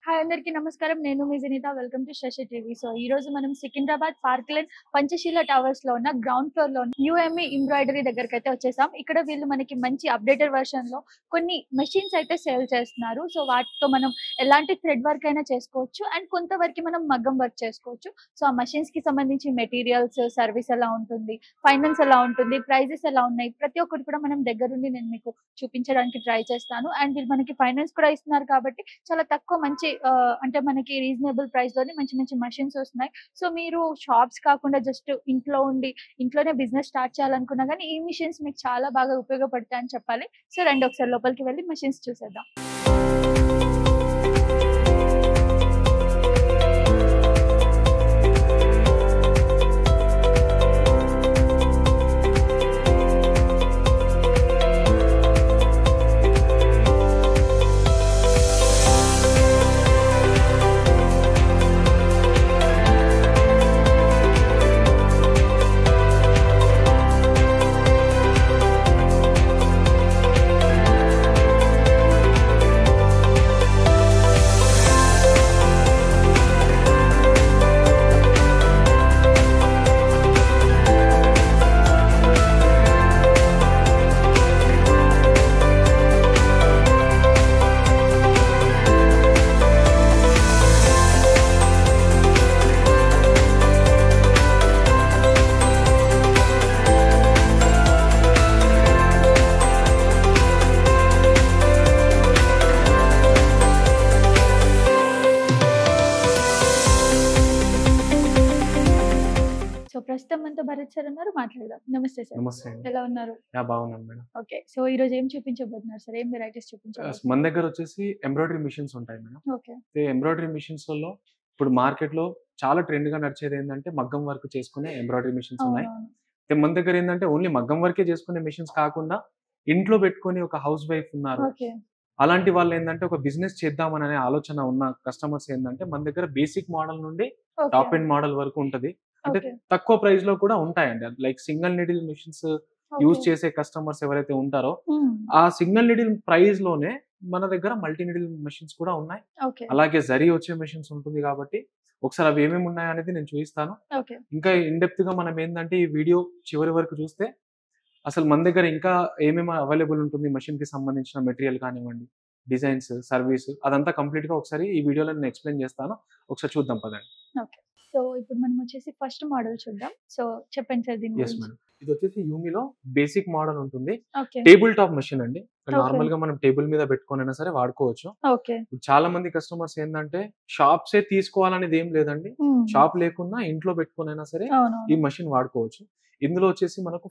Hi అందరికీ నమస్కారం. నేను మీ Janitha. Welcome to Sashi TV. So ఈ రోజు మనం Secunderabad park lane Panchsheel towers లో ఉన్న గ్రౌండ్ ఫ్లోర్ లో ఉన్న యూఎంఈ ఎంబ్రాయిడరీ దగ్గరకైతే వచ్చేసాం. ఇక్కడ వీళ్ళు మనకి మంచి అప్డేటెడ్ వర్షన్ లో కొన్ని మెషిన్స్ అయితే సేల్ చేస్తున్నారు. సో వాటితో మనం ఎలాంటి థ్రెడ్ వర్క్ అయినా చేసుకోవచ్చు అండ్ కొంతవరకు మనం మగ్గం వర్క్ చేసుకోవచ్చు. సో ఆ మెషిన్స్ కి సంబంధించి మెటీరియల్స్, సర్వీస్ ఎలా ఉంటుంది, ఫైనాన్స్ ఎలా ఉంటుంది, ప్రైజెస్ ఎలా ఉన్నాయి, ప్రతి ఒక్కటి కూడా మనం దగ్గరుండి నేను మీకు చూపించడానికి ట్రై చేస్తాను. అండ్ వీళ్ళు మనకి ఫైనాన్స్ కూడా ఇస్తున్నారు కాబట్టి చాలా తక్కువ మంచి అంటే మనకి రీజనబుల్ ప్రైస్ లోనే మంచి మంచి మెషిన్స్ వస్తున్నాయి. సో మీరు షాప్స్ కాకుండా జస్ట్ ఇంట్లో ఉండి ఇంట్లోనే బిజినెస్ స్టార్ట్ చేయాలనుకున్నా కానీ ఈ మిషన్స్ మీకు చాలా బాగా ఉపయోగపడతాయని చెప్పాలి. సో రండి ఒకసారి లోపలికి వెళ్ళి మెషిన్స్ చూసేద్దాం. ప్రస్తుతం మనతో భరత్ సార్ ఉన్నారు, మాట్లాడదాం. నమస్తే సార్. నమస్తే అండి. ఎలా ఉన్నారు? బాగున్నాను మేడం. ఓకే. సో ఈ రోజు ఏం చూపించబోతున్నారు సార్? ఏం వెరైటీస్ చూపించబోతున్నారు? మన దగ్గర వచ్చేసి ఎంబ్రాయిడరీ మిషన్స్ ఉంటాయి మేడం. ఓకే. ఎంబ్రాయిడరీ మిషన్స్‌లో ఇప్పుడు మార్కెట్‌లో చాలా ట్రెండ్‌గా నడిచేది ఏందంటే మగ్గం వర్క్ చేసుకునే ఎంబ్రాయిడరీ మిషన్స్ ఉన్నాయి. అవునవును. మన దగ్గర ఏందంటే ఓన్లీ మగ్గం వర్కే చేసుకునే మిషన్స్ కాకుండా ఇంట్లో పెట్టుకొని ఒక హౌస్ వైఫ్ ఉన్నారు. ఓకే. అలాంటి వాళ్ళు ఏందంటే ఒక బిజినెస్ చేద్దామనే ఆలోచన ఉన్న కస్టమర్స్ ఏందంటే మన దగ్గర బేసిక్ మోడల్ నుండి ఓకే. టాప్ ఎండ్ మోడల్ వరకు ఉంటది. అంటే ఓకే. తక్కువ ప్రైస్‌లో కూడా ఉంటాయండి. Like single needle machines use okay. చేసే కస్టమర్స్ ఎవరైతే ఉంటారో హ్మ్. ఆ సింగిల్ నీడిల్ ప్రైస్ లోనే మన దగ్గర మల్టీ నీడిల్ మెషిన్స్ కూడా ఉన్నాయి. ఓకే. అలాగే జరీ వచ్చే మెషిన్స్ ఉంటుంది కాబట్టి ఒకసారి అవి ఏమేమి ఉన్నాయి అనేది నేను చూపిస్తాను. ఓకే. ఇంకా ఇన్ డెప్త్ గా మనం ఏంటంటే ఈ వీడియో చివరి వరకు చూస్తే అసలు మన దగ్గర ఇంకా ఏమేమి అవైలబుల్ ఉంటుంది, మెషిన్ కి సంబంధించిన మెటీరియల్ కానివ్వండి, డిజైన్స్, సర్వీస్ అదంతా కంప్లీట్ గా ఒకసారి ఈ వీడియోలో నేను ఎక్స్ప్లెయిన్ చేస్తాను. ఒకసారి చూద్దాం పదండి. ఓకే. సో ఇప్పుడు మనం వచ్చేసి ఫస్ట్ మోడల్ చూద్దాం. సో చెప్పండి సార్ దీని ఎస్ గురించి. మేడం. ఇది వచ్చేసి యూమిలో బేసిక్ మోడల్ ఉంటుంది. ఓకే. టేబుల్ టాప్ మెషిన్ అండి. ఓకే. నార్మల్ గా మనం టేబుల్ మీద పెట్టుకొనైనా సరే వాడుకోవచ్చు. ఓకే. ఇప్పుడు చాలా మంది కస్టమర్స్ ఏందంటే షాప్సే తీసుకోవాలనేది ఏం లేదండి. హ్మ్. షాప్ లేకున్నా ఇంట్లో పెట్టుకొనైనా సరే ఈ అవునవును. మెషిన్ వాడుకోవచ్చు. ఇందులో వచ్చేసి మనకు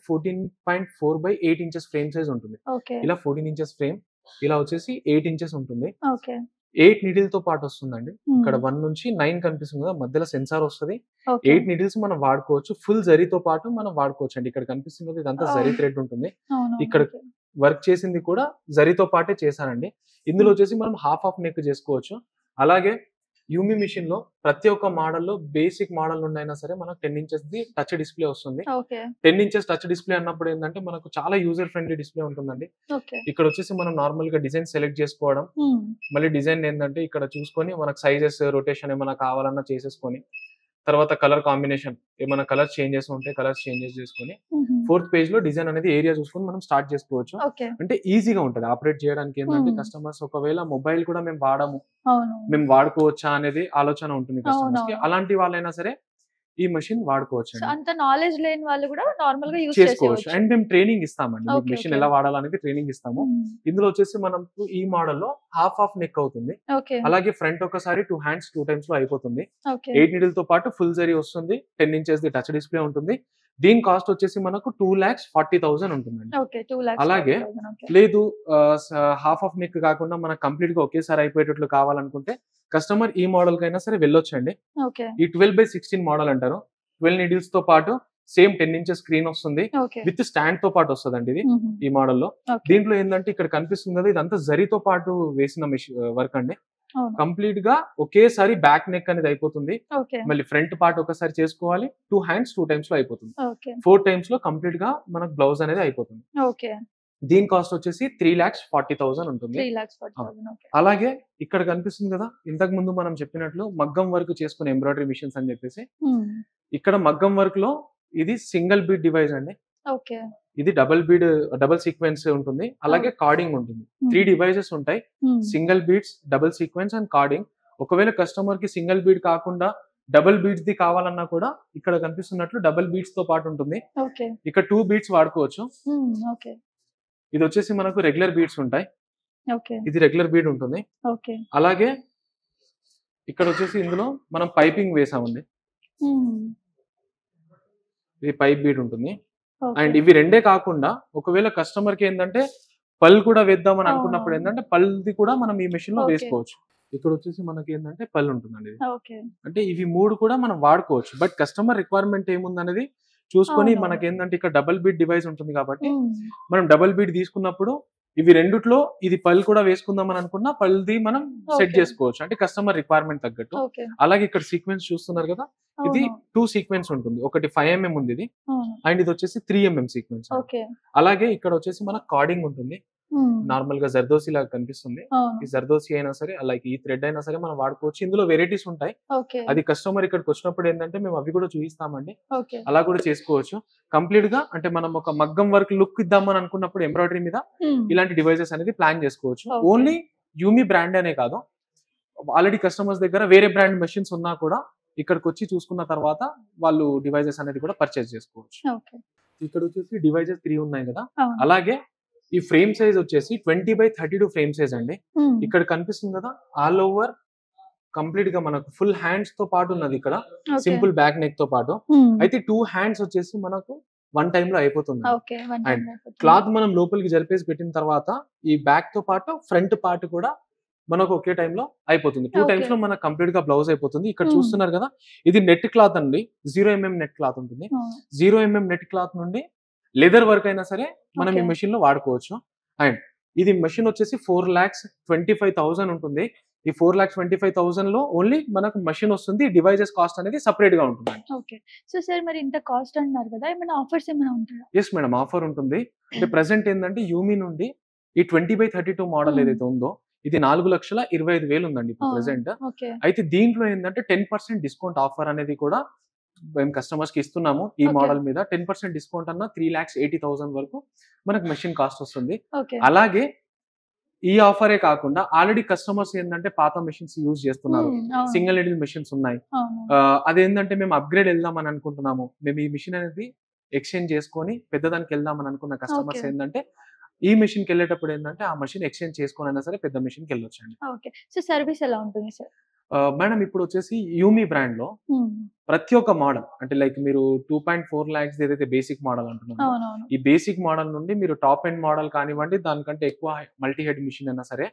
14.4/8 ఇంచెస్ ఫ్రేమ్ సైజ్ ఉంటుంది. ఓకే. ఇలా 14 ఇంచెస్ ఫ్రేమ్, ఇలా వచ్చేసి 8 ఇంచెస్ ఉంటుంది. ఓకే. 8 నీడిల్‌తో పాటు వస్తుందండి. ఇక్కడ హ్మ్. 1 నుంచి 9 కనిపిస్తుంది కదా! మధ్యలో సెన్సార్ వస్తది. ఓకే. 8 నీడిల్స్ మనం వాడుకోవచ్చు. ఫుల్ జరీతో పాటు మనం వాడుకోవచ్చండి. ఇక్కడ కనిపిస్తుంది కదా! ఇదంతా జరీ అవును. థ్రెడ్ ఉంటుంది. అవునవును. ఇక్కడ ఓకే. వర్క్ చేసింది కూడా జరీతో పాటే చేశానండి. ఇందులో హ్మ్. వచ్చేసి మనం హాఫ్ నెక్ చేసుకోవచ్చు. అలాగే యూమి మిషన్‌లో ప్రతి ఒక్క మోడల్‌లో బేసిక్ మోడల్ నుండి అయినా సరే మనకు 10 ఇంచెస్‌ది టచ్ డిస్‌ప్లే వస్తుంది. ఓకే. 10 ఇంచెస్ టచ్ డిస్‌ప్లే అన్నప్పుడు ఏందంటే మనకు చాలా యూజర్ ఫ్రెండ్లీ డిస్‌ప్లే ఉంటుందండి. ఓకే. ఇక్కడ వచ్చేసి మనం నార్మల్‌గా డిజైన్ సెలెక్ట్ చేసుకోవడం, హ్మ్. మళ్ళీ డిజైన్ ఏందంటే ఇక్కడ చూసుకొని మనకు సైజెస్, రొటేషన్ ఏమైనా కావాలన్నా చేసేసుకొని, తర్వాత కలర్ కాంబినేషన్ ఏమైనా కలర్స్ చేంజెస్ ఉంటే కలర్స్ చేంజెస్ చేసుకొని, హుహు. ఫోర్త్ పేజ్‌లో డిజైన్ అనేది ఏరియా చూసుకొని మనం స్టార్ట్ చేసుకోవచ్చు. ఓకే. అంటే ఈజీగా ఉంటది. ఆపరేట్ చేయడానికి ఏందంటే హ్మ్. కస్టమర్స్ ఒకవేళ మొబైల్ కూడా మేము వాడము, అవును. మేము వాడుకోవచ్చా అనేది ఆలోచన ఉంటుంది కస్టమర్స్‌కి. అవునవును. అలాంటి వాళ్ళైనా సరే ఈ మెషిన్ సో వాడుకోవచ్చండి. అంత నాలెడ్జ్ లేని వాళ్ళు కూడా నార్మల్‌గా యూజ్ చేసుకోవచ్చు. చేసేయొచ్చు. అండ్ మేము ట్రైనింగ్ ఇస్తామండి. మీకు ఓకే. Machine okay. ఎలా వాడాలనేది ట్రైనింగ్ ఇస్తాము. హ్మ్. ఇందులో వచ్చేసి మనకు ఈ మోడల్‌లో హాఫ్ నెక్ అవుతుంది. ఓకే. అలాగే ఫ్రంట్ ఒకసారి 2 హ్యాండ్స్ 2 టైమ్స్‌లో అయిపోతుంది. ఓకే. 8 నీడిల్‌తో పాటు ఫుల్ జరీ వస్తుంది. 10 ఇంచెస్‌ది టచ్ డిస్‌ప్లే ఉంటుంది. దీని కాస్ట్ వచ్చేసి మనకు 2,40,000 ఉంటుందండి. ఓకే. అలాగే 2,40,000 ఓకే. లేదు హాఫ్ నెక్ కాకుండా మనకు కంప్లీట్‌గా ఒకేసారి అయిపోయేటట్లు కావాలనుకుంటే కస్టమర్ ఈ మోడల్‌కైనా సరే వెళ్ళొచ్చండి. ఓకే. ఈ 12/16 మోడల్ అంటారు. 12 నీడిల్స్‌తో పాటు సేమ్ 10 ఇంచెస్ స్క్రీన్ వస్తుంది. ఓకే. విత్ స్టాండ్‌తో పాటు వస్తదండి ఇది. హుహు. ఈ మోడల్‌లో. ఓకే. దీంట్లో ఏందంటే ఇక్కడ కనిపిస్తుంది కదా! ఇదంతా జరీతో పాటు వేసిన వర్క్ అండి. అవును. కంప్లీట్‌గా ఒకేసారి బ్యాక్ నెక్ అనేది అయిపోతుంది. ఓకే. మళ్ళీ ఫ్రంట్ పార్ట్ ఒకసారి చేసుకోవాలి. 2 హ్యాండ్స్ 2 టైమ్స్‌లో అయిపోతుంది. ఓకే. 4 టైమ్స్‌లో కంప్లీట్‌గా మనకు బ్లౌజ్ అనేది అయిపోతుంది. ఓకే. దీని కాస్ట్ వచ్చేసి 3,40,000 ఉంటుంది. 3,40,000 ఓకే. అలాగే ఇక్కడ కనిపిస్తుంది కదా, ఇంతకు ముందు మనం చెప్పినట్లు మగ్గం వర్క్ చేసుకునే ఎంబ్రాయిడరీ మిషన్స్ అని చెప్పేసి, హ్మ్. ఇక్కడ మగ్గం వర్క్ లో ఇది సింగిల్ బీడ్ డివైస్ అండి. ఓకే. ఇది డబుల్ సీక్వెన్స్ ఉంటుంది. అలాగే కార్డింగ్ ఉంటుంది. 3 డివైసెస్ ఉంటాయి. Single beads, double sequins and cording. ఒకవేళ కస్టమర్ కి సింగిల్ బీడ్ కాకుండా డబుల్ బీడ్స్ ది కావాలన్నా కూడా ఇక్కడ కనిపిస్తున్నట్లు డబుల్ బీడ్స్ తో పాటు ఉంటుంది. ఓకే. ఇక్కడ 2 బీడ్స్ వాడుకోవచ్చు. ఓకే. ఇది వచ్చేసి మనకు రెగ్యులర్ బీడ్స్ ఉంటాయి. ఓకే. ఇది రెగ్యులర్ బీడ్ ఉంటుంది. ఓకే. అలాగే ఇక్కడ వచ్చేసి ఇందులో మనం పైపింగ్ వేసామండి. ఇది పైప్ బీడ్ ఉంటుంది. అండ్ ఇవి రెండే కాకుండా ఒకవేళ కస్టమర్ కి ఏంటంటే పల్ కూడా వేద్దామని అనుకున్నప్పుడు ఏంటంటే పల్ది కూడా మనం ఈ మెషిన్ లో వేసుకోవచ్చు. ఇక్కడ వచ్చేసి మనకి ఏంటంటే పల్ ఉంటుందండి. అంటే ఇవి 3 కూడా మనం వాడుకోవచ్చు. బట్ కస్టమర్ రిక్వైర్మెంట్ ఏముందనేది చూసుకొని మనకి ఏంటంటే ఇక్కడ డబుల్ బీడ్ డివైస్ ఉంటుంది కాబట్టి మనం డబుల్ బీడ్ తీసుకున్నప్పుడు ఇవి రెండిట్లో ఇది పల్ కూడా వేసుకుందాం అని అనుకున్నా పల్ది మనం సెట్ చేసుకోవచ్చు. అంటే కస్టమర్ రిక్వైర్మెంట్ తగ్గట్టు. అలాగే ఇక్కడ సీక్వెన్స్ చూస్తున్నారు కదా, ఇది 2 సీక్వెన్స్ ఉంటుంది. ఒకటి 5 mm ఉంది ఇది, అండ్ ఇది వచ్చేసి 3 mm సీక్వెన్స్. అలాగే ఇక్కడ వచ్చేసి మన కార్డింగ్ ఉంటుంది. నార్మల్ గా జర్దోసి లాగా కనిపిస్తుంది. ఈ జర్దోసి అయినా సరే, అలాగే ఈ థ్రెడ్ అయినా సరే మనం వాడుకోవచ్చు. ఇందులో వెరైటీస్ ఉంటాయి. అది కస్టమర్ ఇక్కడికి వచ్చినప్పుడు ఏంటంటే మేము అవి కూడా చూపిస్తామండి. అలా కూడా చేసుకోవచ్చు. కంప్లీట్ గా అంటే మనం ఒక మగ్గం వర్క్ లుక్ ఇద్దామని అనుకున్నప్పుడు ఎంబ్రాయిడరీ మీద ఇలాంటి డివైసెస్ అనేది ప్లాన్ చేసుకోవచ్చు. ఓన్లీ యూమి బ్రాండ్ అనే కాదు, ఆల్రెడీ కస్టమర్స్ దగ్గర వేరే బ్రాండ్ మెషిన్స్ ఉన్నా కూడా ఇక్కడికి వచ్చి చూసుకున్న తర్వాత వాళ్ళు డివైసెస్ అనేది కూడా పర్చేస్ చేసుకోవచ్చు. ఇక్కడ వచ్చేసి డివైసెస్ 3 ఉన్నాయి కదా. అలాగే ఈ ఫ్రేమ్ సైజ్ వచ్చేసి 20x32 ఫ్రేమ్ సైజ్ అండి. ఇక్కడ కనిపిస్తుంది కదా, ఆల్ ఓవర్ కంప్లీట్ గా మనకు ఫుల్ హ్యాండ్స్ తో పాటు ఉన్నది. ఇక్కడ సింపుల్ బ్యాక్ నెక్ తో పాటు అయితే 2 హ్యాండ్స్ వచ్చేసి మనకు 1 టైమ్ లో అయిపోతుంది. అండ్ క్లాత్ మనం లోపలికి జరిపేసి పెట్టిన తర్వాత ఈ బ్యాక్ తో పాటు ఫ్రంట్ పార్ట్ కూడా మనకు ఒకే టైంలో అయిపోతుంది. 2 టైమ్స్ లో మనకు కంప్లీట్ గా బ్లౌజ్ అయిపోతుంది. ఇక్కడ చూస్తున్నారు కదా, ఇది నెట్ క్లాత్ అండి. 0 mm నెట్ క్లాత్ ఉంటుంది. 0 mm నెట్ క్లాత్ నుండి లెదర్ వర్క్ అయినా సరే మనం ఈ మెషిన్ లో వాడుకోవచ్చు. అండ్ ఇది మెషిన్ వచ్చేసి 4,25,000 ఉంటుంది. ఈ 4,25,000 లో ఓన్లీ మనకు మెషిన్ వస్తుంది. డివైజెస్ కాస్ట్ అనేది సెపరేట్ గా ఉంటుంది. ఓకే. సో సార్ మరి ఇంత కాస్ట్ అన్నారు కదా, ఏమైనా ఆఫర్స్ ఏమైనా ఉంటాయా? ఎస్ మేడం, ఆఫర్ ఉంటుంది. అంటే ప్రెసెంట్ ఏంటంటే యూమి నుండి ఈ 20x32 మోడల్ ఏదైతే ఉందో ఇది 4,25,000 ఉందండి ఇప్పుడు ప్రెసెంట్. అయితే దీంట్లో ఏంటంటే 10% డిస్కౌంట్ ఆఫర్ అనేది కూడా మేము కస్టమర్స్ కి ఇస్తున్నాము. ఈ మోడల్ మీద 10% డిస్కౌంట్ అన్న 3,80,000 వరకు మనకు మెషిన్ కాస్ట్ వస్తుంది. అలాగే ఈ ఆఫరే కాకుండా ఆల్రెడీ కస్టమర్స్ ఏంటంటే పాత మెషిన్స్ యూజ్ చేస్తున్నారు, సింగిల్ నీడిల్ మెషిన్స్ ఉన్నాయి. అదేంటంటే మేము అప్గ్రేడ్ వెళ్దామని అనుకుంటున్నాము. మేము ఈ మిషన్ అనేది ఎక్స్చేంజ్ చేసుకొని పెద్దదానికి వెళ్దామని అనుకున్న కస్టమర్స్ ఏంటంటే ఈ మెషిన్ కి వెళ్ళేటప్పుడు ఏంటంటే ఆ మెషిన్ ఎక్స్చేంజ్ చేసుకొని అయినా సరే పెద్ద మెషిన్ కి వెళ్ళొచ్చండి. ఓకే. సో సర్వీస్ ఎలా ఉంటుంది సార్? మేడం ఇప్పుడు వచ్చేసి యూమి బ్రాండ్ లో ప్రతి ఒక్క మోడల్ అంటే లైక్ మీరు 2.4 lakhs ఏదైతే బేసిక్ మోడల్ అంటున్నారు, ఈ బేసిక్ మోడల్ నుండి మీరు టాప్ ఎండ్ మోడల్ కానివ్వండి, దానికంటే ఎక్కువ మల్టీ హెడ్ మిషన్ అయినా సరే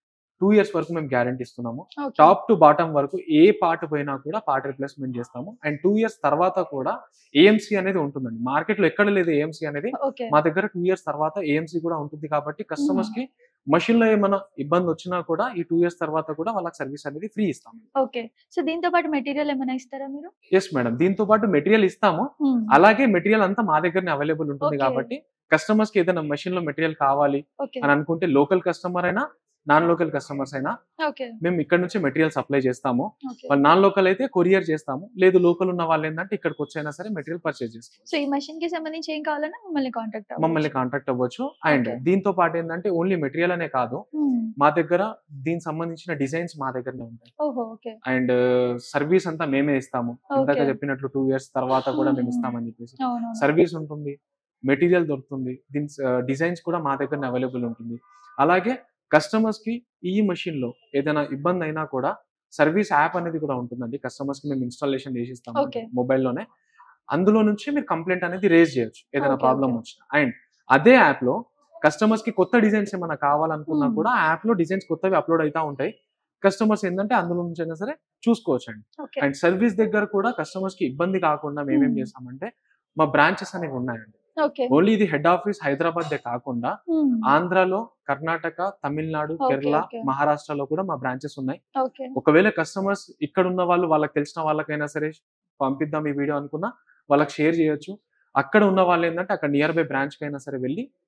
2 years వరకు మేము గ్యారంటీ ఇస్తున్నాము. టాప్ టు బాటమ్ వరకు ఏ పార్ట్ పోయినా కూడా పార్ట్ రిప్లేస్మెంట్ చేస్తాము. అండ్ 2 years తర్వాత కూడా ఏఎంసీ అనేది ఉంటుందండి. మార్కెట్ లో ఎక్కడ లేదు ఏఎంసీ అనేది, మా దగ్గర 2 years తర్వాత ఏఎంసీ కూడా ఉంటుంది. కాబట్టి కస్టమర్స్ కి మషిన్ లో ఏమైనా ఇబ్బంది వచ్చినా కూడా ఈ 2 years తర్వాత కూడా వాళ్ళకి సర్వీస్ అనేది ఫ్రీ ఇస్తాము. ఓకే. సో దీంతో పాటు మెటీరియల్ ఏమైనా ఇస్తారా మీరు? ఎస్ మేడం, దీంతో పాటు మెటీరియల్ ఇస్తాము. అలాగే మెటీరియల్ అంతా మా దగ్గరనే అవైలబుల్ ఉంటుంది. కాబట్టి కస్టమర్స్ కి ఏదైనా మెషిన్ లో మెటీరియల్ కావాలి అని అనుకుంటే లోకల్ కస్టమర్ అయినా నాన్ లోకల్ కస్టమర్స్ అయినా మేము ఇక్కడ నుంచి మెటీరియల్ సప్లై చేస్తాము. వాళ్ళు నాన్ లోకల్ అయితే కొరియర్ చేస్తాము. లేదు లోకల్ ఉన్న వాళ్ళు ఏంటంటే ఇక్కడికి వచ్చైనా సరే మెటీరియల్ పర్చేస్ చేస్తాం. సో ఈ మెషిన్ కి సంబంధించి ఏం కావాలన్నా మమ్మల్ని కాంటాక్ట్ అవ్వచ్చు. అండ్ దీంతో పాటు ఏంటంటే ఓన్లీ మెటీరియల్ అనే కాదు, మా దగ్గర దీనికి సంబంధించిన డిజైన్స్ మా దగ్గరనే ఉంటాయి. అండ్ సర్వీస్ అంతా మేమే ఇస్తాము. ఇందాక చెప్పినట్లు 2 years తర్వాత కూడా మేము ఇస్తామని చెప్పేసి సర్వీస్ ఉంటుంది, మెటీరియల్ దొరుకుతుంది, దీని డిజైన్స్ కూడా మా దగ్గర అవైలబుల్ ఉంటుంది. అలాగే కస్టమర్స్ కి ఈ మెషిన్ లో ఏదైనా ఇబ్బంది అయినా కూడా సర్వీస్ యాప్ అనేది కూడా ఉంటుందండి. కస్టమర్స్ కి మేము ఇన్స్టాలేషన్ చేసి ఇస్తాము మొబైల్లోనే. అందులో నుంచి మీరు కంప్లైంట్ అనేది రేజ్ చేయొచ్చు ఏదైనా ప్రాబ్లం వచ్చినా. అండ్ అదే యాప్ లో కస్టమర్స్ కి కొత్త డిజైన్స్ ఏమైనా కావాలనుకున్నా కూడా ఆ యాప్ లో డిజైన్స్ కొత్తవి అప్లోడ్ అవుతా ఉంటాయి. కస్టమర్స్ ఏంటంటే అందులో నుంచి అయినా సరే చూసుకోవచ్చు అండి. అండ్ సర్వీస్ దగ్గర కూడా కస్టమర్స్ కి ఇబ్బంది కాకుండా మేమేం చేస్తామంటే మా బ్రాంచెస్ అనేవి ఉన్నాయండి. ఓన్లీ ఇది హెడ్ ఆఫీస్ హైదరాబాద్ కాకుండా ఆంధ్రాలో, కర్ణాటక, తమిళనాడు, కేరళ, మహారాష్ట్రలో కూడా మా బ్రాంచెస్ ఉన్నాయి. ఒకవేళ కస్టమర్స్ ఇక్కడ ఉన్న వాళ్ళు వాళ్ళకి తెలిసిన వాళ్ళకైనా సరే పంపిద్దాం ఈ వీడియో అనుకున్నా వాళ్ళకి షేర్ చేయొచ్చు. అక్కడ ఉన్న వాళ్ళు ఏంటంటే అక్కడ నియర్ బై బ్రాంచ్ కైనా సరే వెళ్ళి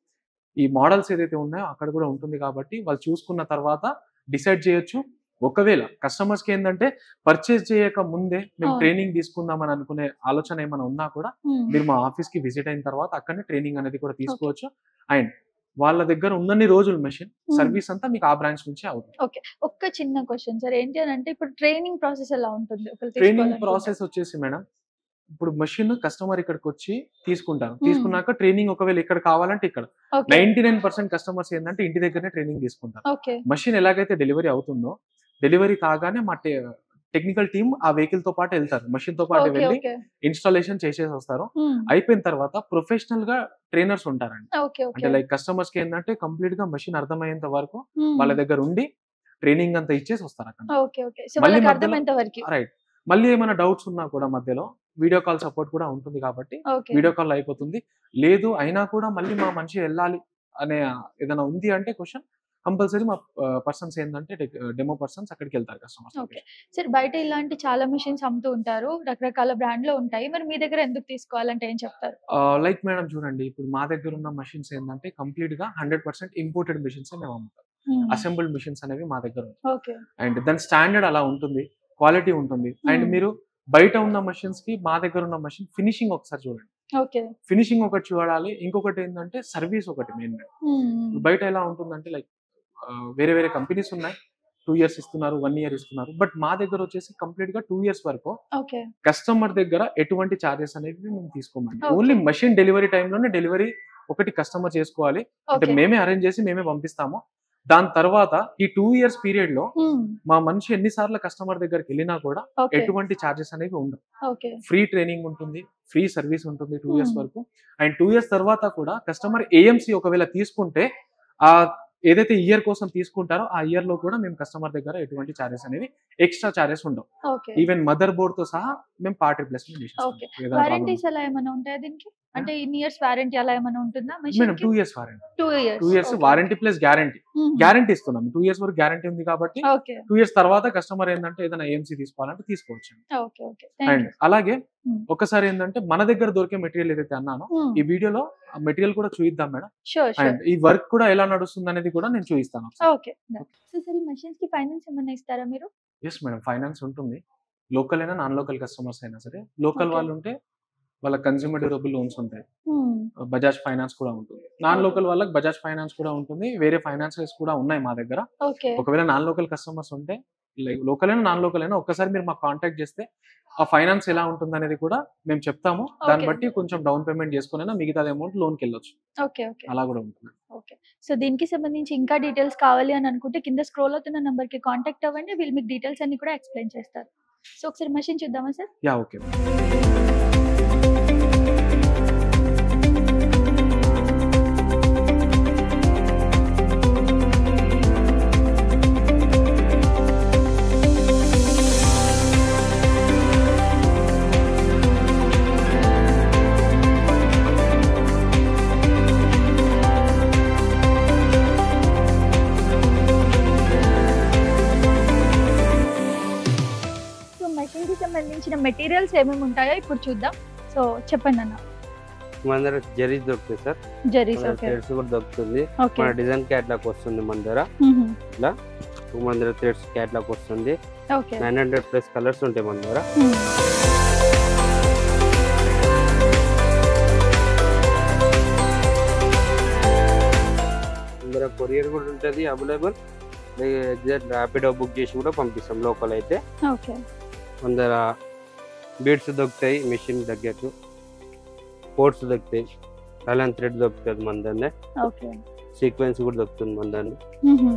ఈ మోడల్స్ ఏదైతే ఉన్నాయో అక్కడ కూడా ఉంటుంది కాబట్టి వాళ్ళు చూసుకున్న తర్వాత డిసైడ్ చేయొచ్చు. ఒకవేళ కస్టమర్స్‌కి ఏందంటే పర్చేజ్ చేయక ముందే మేము అవును. ట్రైనింగ్ తీసుకుందామని అనుకునే ఆలోచన ఏమైనా ఉన్నా కూడా హ్మ్. మీరు మా ఆఫీస్‌కి విజిట్ అయిన తర్వాత అక్కడనే ట్రైనింగ్ అనేది కూడా ఓకే. తీసుకోవచ్చు. అండ్ వాళ్ళ దగ్గర ఉన్నన్ని రోజులు మెషిన్ హ్మ్. సర్వీస్ అంతా మీకు ఆ బ్రాంచ్ నుంచే అవుతుంది. ఓకే. ఒక్క చిన్న క్వెషన్ సార్. ఏంటి అనంటే ఇప్పుడు ట్రైనింగ్ ప్రాసెస్ ఎలా ఉంటుంది? ఒకళ్ళు ట్రైనింగ్ తీసుకోవాలనుకుంటే? ప్రాసెస్ వచ్చేసి మేడం, ఇప్పుడు మెషిన్ కస్టమర్ ఇక్కడికొచ్చి తీసుకుంటారు. హ్మ్. తీసుకున్నాక ట్రైనింగ్ ఒకవేళ ఇక్కడ కావాలంటే ఇక్కడ. ఓకే. 99% కస్టమర్స్ ఏందంటే ఇంటి దగ్గరనే ట్రైనింగ్ తీసుకుంటారు. ఓకే. మెషిన్ ఎలాగైతే డెలివరీ అవుతుందో, డెలివరీ కాగానే మా టెక్నికల్ టీమ్ ఆ వెహికల్‌తో పాటు ఎళ్తారు. మెషిన్‌తో పాటు ఓకే. వెళ్లి ఓకే. ఇన్‌స్టాలేషన్ చేసేసొస్తారు. హ్మ్. అయిపోయిన తర్వాత ప్రొఫెషనల్‌గా ట్రైనర్స్ ఉంటారండి. ఓకే. అంటే ఓకే. లైక్ కస్టమర్స్‌కి ఏందంటే కంప్లీట్‌గా మెషిన్ అర్థమయ్యేంత వరకు హ్మ్. వాళ్ళ దగ్గర ఉండి ట్రైనింగ్ అంతా ఇచ్చేసి వస్తారక్కడ. ఓకే. ఓకే. సో మళ్ళీ వాళ్ళకి మధ్యలో అర్థమయ్యేంత వరకి. రైట్. మళ్ళీ ఏమైనా డౌట్స్ ఉన్నా కూడా మధ్యలో వీడియో కాల్ సపోర్ట్ కూడా ఉంటుంది కాబట్టి ఓకే. వీడియో కాల్‌లో అయిపోతుంది. లేదు అయినా కూడా మళ్ళీ మా మనిషి ఎళ్ళాలి అనే ఏదైనా ఉంది అంటే క్వెషన్ కంపల్సరీ మా పర్సన్స్ ఏందంటే డెమో పర్సన్స్ అక్కడికెళ్తారు కస్టమర్స్ ఓకే. లొకేషన్. సరే బయట ఇలాంటి చాలా మెషిన్స్ అమ్ముతూ ఉంటారు. రకరకాల బ్రాండ్‌లో ఉంటాయి. మరి మీ దగ్గర ఎందుకు తీసుకోవాలంటే ఏం చెప్తారు? లైక్ మేడం చూడండి ఇప్పుడు మా దగ్గర ఉన్న మెషిన్స్ ఏందంటే కంప్లీట్‌గా 100% ఇంపోర్టెడ్ మెషిన్సే మేము అమ్ముతాం. హ్మ్. అసెంబుల్డ్ మెషిన్స్ అనేవి మా దగ్గర ఉంటాయి. ఓకే. అండ్ దాని స్టాండర్డ్ అలా ఉంటుంది. క్వాలిటీ ఉంటుంది. అండ్ హ్మ్. మీరు బయట ఉన్న మెషిన్స్‌కి మా దగ్గర ఉన్న మెషిన్ ఫినిషింగ్ ఒకసారి చూడండి. ఓకే. ఫినిషింగ్ ఒకటి చూడాలి. ఇంకొకటేందంటే సర్వీస్ ఒకటి మెయిన్‌గా. హ్మ్. హ్మ్. బయట ఎలా ఉంటుందంటే లైక్ వేరే వేరే కంపెనీస్ ఉన్నాయి. 2 ఇయర్స్ ఇస్తున్నారు. 1 ఇయర్ ఇస్తున్నారు. బట్ మా దగ్గరొచ్చేసి కంప్లీట్‌గా 2 ఇయర్స్ వరకు ఓకే. కస్టమర్ దగ్గర ఎటువంటి చార్జెస్ అనేవి మేము తీసుకోమండి. ఓకే. ఓన్లీ మెషిన్ డెలివరీ టైమ్‌లోనే డెలివరీ ఒకటి కస్టమర్ చేసుకోవాలి. అంటే ఓకే. మేమే అరేంజ్ చేసి మేమే పంపిస్తాము. దాని తర్వాత ఈ 2 ఇయర్స్ పీరియడ్‌లో హ్మ్. మా మనిషి ఎన్ని సార్లు కస్టమర్ దగ్గరికెళ్ళినా కూడా ఓకే. ఎటువంటి చార్జెస్ అనేవి ఉండవు. ఓకే. ఫ్రీ ట్రైనింగ్ ఉంటుంది. ఫ్రీ సర్వీస్ ఉంటుంది 2 ఇయర్స్ హ్మ్. వరకు. అండ్ 2 ఇయర్స్ తర్వాత కూడా కస్టమర్ ఏఎంసీ ఒకవేళ తీసుకుంటే ఆహ్, ఏదైతే ఇయర్ కోసం తీసుకుంటారో ఆ ఇయర్‌లో కూడా మేము కస్టమర్ దగ్గర ఎటువంటి చార్జెస్ అనేవి ఎక్స్‌ట్రా చార్జెస్ ఉండవు. ఓకే. ఈవెన్ మదర్ బోర్డ్‌తో సహా మేము పార్ట్ రిప్లేస్‌మెంట్ చేసేస్తాం. ఓకే. ఏదైనా ప్రాబ్లమ్ వారంటీస్ అలా ఏమైనా ఉంటాయా దీనికి? అంటే ఇన్ని ఇయర్స్ వారంటీ అలా ఏమైనా ఉంటుందా మేడం మెషిన్‌కి? 2 years warranty. 2 2 years. Years okay. Warranty plus guarantee. హుహు. గ్యారంటీ ఇస్తున్నాం. 2 ఇయర్స్ వరకు గ్యారంటీ ఉంది కాబట్టి ఓకే. 2 ఇయర్స్ తర్వాత కస్టమర్ ఏందంటే ఏదైనా ఏఎంసీ తీసుకోవాలంటే తీసుకోవచ్చండి. Okay. Okay. Thank and you. అలాగే హ్మ్. ఒక్కసారి ఏందంటే మన దగ్గర దొరికే మెటీరియల్ ఏదైతే అన్నానో హ్మ్. ఈ వీడియోలో ఆ మెటీరియల్ కూడా చూయిద్దాం మేడం. షూర్. And sure. ఈ వర్క్ కూడా ఎలా నడుస్తుందనేది కూడా నేను చూయిస్తాను ఒకసారి. ఓకే. డన్. సో సార్ ఈ మెషిన్స్‌కి ఫైనాన్స్ ఏమన్నా ఇస్తారా మీరు? Yes madam. ఫైనాన్స్ ఉంటుంది. లోకల్ అయినా, నాన్ లోకల్ కస్టమర్స్ అయినా సరే. Local okay. వాళ్ళుంటే వాళ్ళ కన్స్యూమర్ డ్యూరబుల్ లోన్స్ ఉంటాయి. హ్మ్. బజాజ్ ఫైనాన్స్ కూడా ఉంటుంది. Non okay. లోకల్ వాళ్ళకి బజాజ్ ఫైనాన్స్ కూడా ఉంటుంది. వేరే ఫైనాన్సెస్ కూడా ఉన్నాయి మా దగ్గర. ఓకే. ఒకవేళ నాన్ లోకల్ కస్టమర్స్ ఉంటే లోకల్ అయినా, నాన్ లోకల్ అయినా ఒక్కసారి మీరు మాకు కాంటాక్ట్ చేస్తే ఆ ఫైనాన్స్ ఎలా ఉంటుందనేది కూడా మేము చెప్తాము. దాన్ని ఓకే. బట్టి కొంచెం డౌన్ పేమెంట్ చేసుకొనైనా మిగతాది అమౌంట్ లోన్‌కెళ్ళొచ్చు. ఓకే. ఓకే. అలా కూడా ఉంటుంది. ఓకే. సో దీనికి సంబంధించి ఇంకా డీటెయిల్స్ కావాలి అని అనుకుంటే కింద స్క్రోల్ అవుతున్న నంబర్‌కి కాంటాక్ట్ అవ్వండి. వీళ్ళు మీకు డీటెయిల్స్ అన్ని కూడా ఎక్స్‌ప్లెయిన్ చేస్తారు. సో ఒకసారి మెషిన్ చూద్దామా సార్? యాహ్! ఓకే. సో మెషిన్‌కి సంబంధించిన మెటీరియల్స్ ఏమేమి ఉంటాయో ఇప్పుడు చూద్దాం. సో చెప్పండన్న. మన దగ్గర జరీస్ దొరుకుతాయి సార్. జరీస్. మన ఓకే. థ్రెడ్స్ కూడా దొరుకుతుంది. ఓకే. మన డిజైన్ క్యాట్లాగ్ వస్తుంది మన దగ్గర. హుహు. మన దగ్గర థ్రెడ్స్ క్యాట్లాగ్ వస్తుంది. ఓకే. 900 ప్లస్ కలర్స్ ఉంటాయి మన దగ్గర. హ్మ్. మన దగ్గర కొరియర్ కూడా ఉంటుంది అవైలబుల్. ఎగ్జాక్ట్ ర్యాపిడో బుక్ చేసి కూడా పంపిస్తాం లోకల్ అయితే. ఓకే. మన దగ్గర బీడ్స్ దొరుకుతాయి మిషన్ తగ్గట్టు. కోట్స్ దొరుకుతాయి. అలాంటి థ్రెడ్ దొరుకుతుంది మన దగ్గర. ఓకే. సీక్వెన్స్ కూడా దొరుకుతుంది మన దగ్గర. హుహు.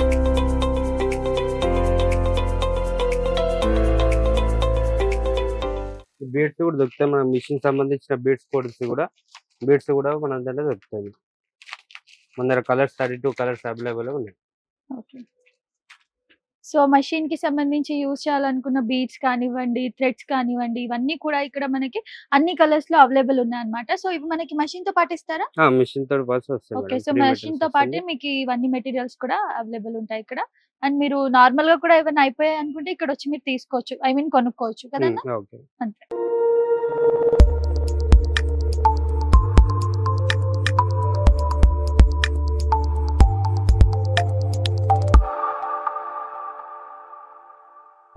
బీడ్స్ కూడా దొరుకుతాయి. మన మిషన్ సంబంధించిన బీడ్స్ కూడా మన దగ్గర దొరుకుతాయి. మన దగ్గర కలర్స్ 32 కలర్స్ అవైలబుల్ ఉన్నాయి. ఓకే. సో మెషిన్‌కి సంబంధించి యూజ్ చేయాలనుకున్న బీడ్స్ కానివ్వండి, థ్రెడ్స్ కానివ్వండి, ఇవన్నీ కూడా ఇక్కడ మనకి అన్ని కలర్స్‌లో అవైలబుల్ ఉన్నాయన్నమాట. సో ఇవి మనకి మెషిన్‌తో పాటు ఇస్తారా? మిషన్ తోటి పాల్సి వస్తాయి ఓకే. మేడం. సో 3 మెషిన్‌తో మీటర్స్ పాటే వస్తుంది. మీకు ఇవన్నీ మెటీరియల్స్ కూడా అవైలబుల్ ఉంటాయి ఇక్కడ. అండ్ మీరు నార్మల్‌గా కూడా ఏవన్నా అయిపోయాయి అనుకుంటే ఇక్కడొచ్చి మీరు తీసుకోవచ్చు. ఐ మీన్ కొనుక్కోవచ్చు కదన్నా? ఓకే. అంతే.